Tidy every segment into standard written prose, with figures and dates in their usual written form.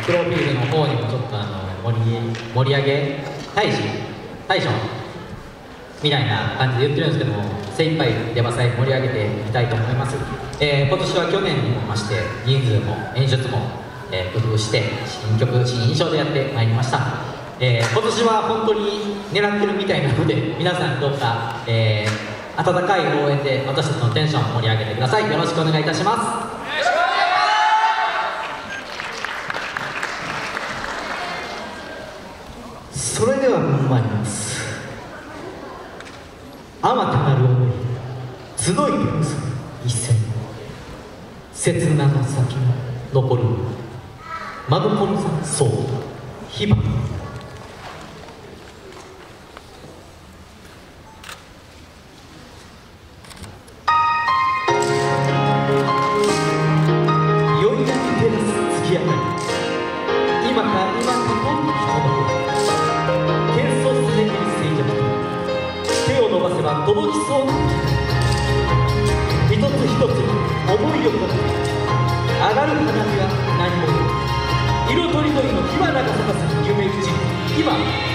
プロフィールの方にもちょっと盛り上げ大将みたいな感じで言ってるんですけども、精一杯ヤバサイ盛り上げていきたいと思います。今年は去年にも増して人数も演出も、工夫して新曲新印象でやってまいりました。今年は本当に狙ってるみたいなので、皆さんどうか、温かい応援で私たちのテンション盛り上げてください。よろしくお願いいたします。それでは参ります。あまたなる思い集いて結ぶ一線、切なの先が残る真心さそう火花。宵が照らす月明かり、今か今かと人の謙遜すべき静寂と手を伸ばせば届きそうな一つ一つ思いを込め上がる花火は何も色とりどりの火花が咲かす夢打ち今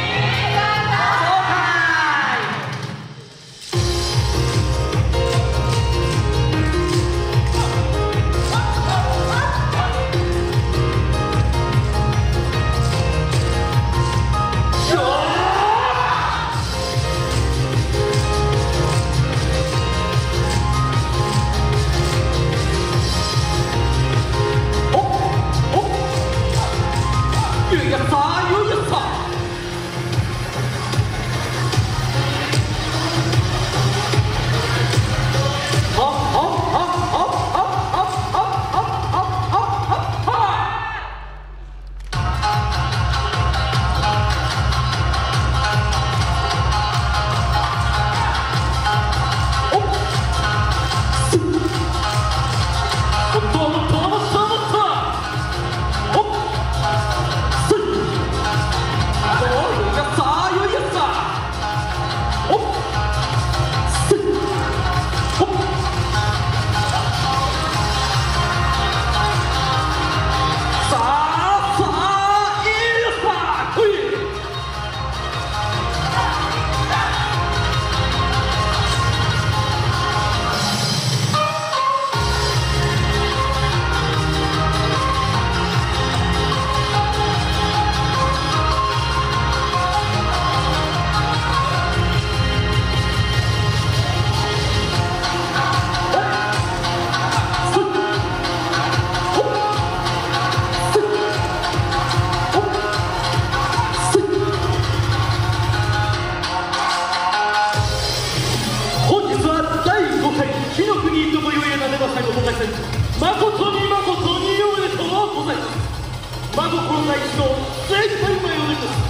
誠に誠におめでとうございます。真心な一同精一杯前をお願いします。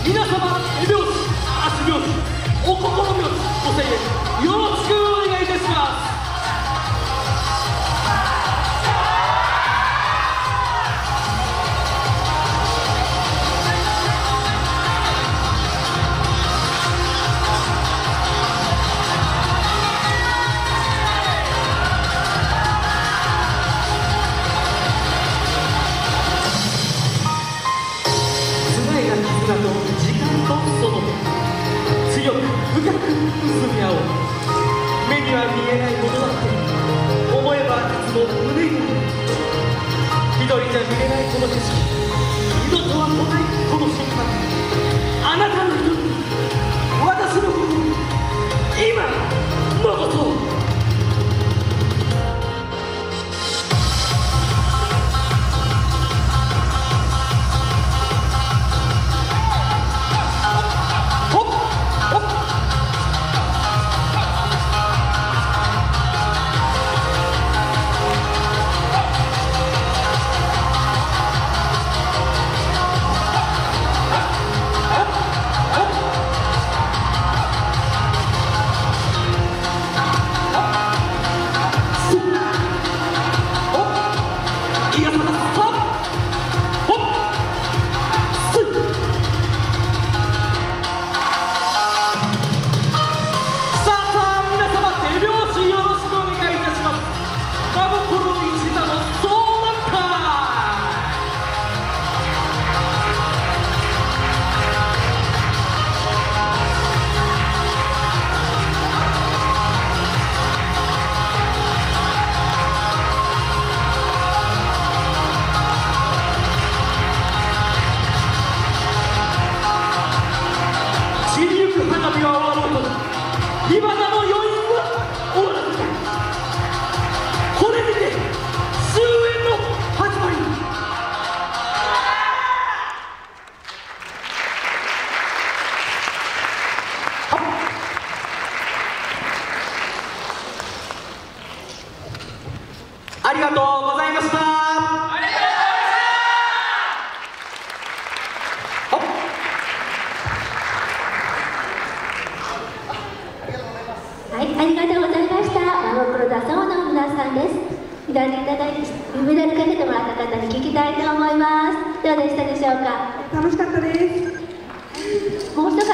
皆様手拍子足拍子お心拍子ご声援よろしくお願いいたします。強く深く結び合おう。目には見えないものだって思えばいつも胸にある。一人じゃ見れないこの景色、二度とは来ないこの瞬間、あなたの瞳、私の心、今のことをありがとうございました。 はい、ありがとうございました。真心だそうの皆さんです。メダルかけてもらった方に聞きたいと思います。どうでしたでしょうか。 楽しかったです。 もう一方